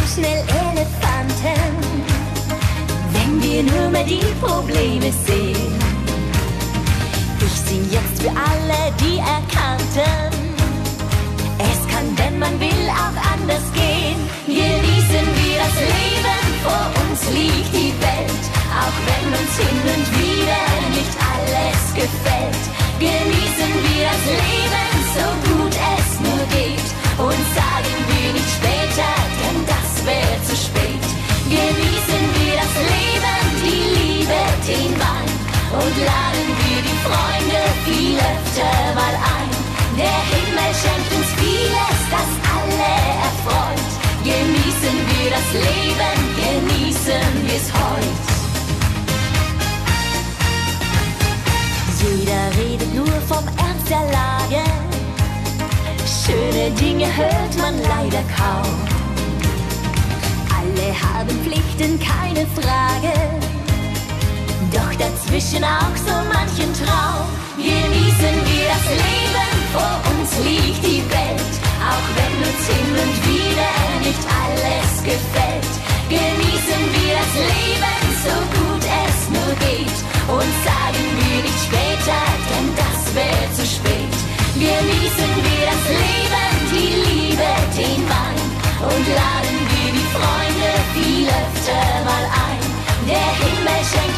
schnell Elefanten, wenn wir nur mehr die Probleme sehen. Ich sing jetzt für alle, die erkannten, es kann, wenn man will, auch anders gehen. Genießen wir das Leben, vor uns liegt die Welt, auch wenn uns hin und wieder nicht alles gefällt. Genießen wir das Leben, so gut es nur geht, und sagen wir nicht später, denn das wäre zu spät. Genießen wir das Leben, die Liebe, den Wein, und laden wir die Freunde viel öfter mal ein. Der Himmel schenkt uns vieles, das alle erfreut. Genießen wir das Leben, genießen wir's heut. Jeder redet nur vom Ernst der Lage. Schöne Dinge hört man leider kaum. Alle haben Pflichten, keine Frage. Doch dazwischen auch so manchen Traum. Genießen wir das Leben, vor uns liegt die Welt, auch wenn uns hin und wieder nicht alles gefällt. Genießen wir das Leben, so gut es nur geht, und sagen wir nicht später, denn das wäre zu spät. Genießen wir das Leben, die Liebe, den Wein, und laden wir die Freunde viel öfter mal ein. Der Himmel schenkt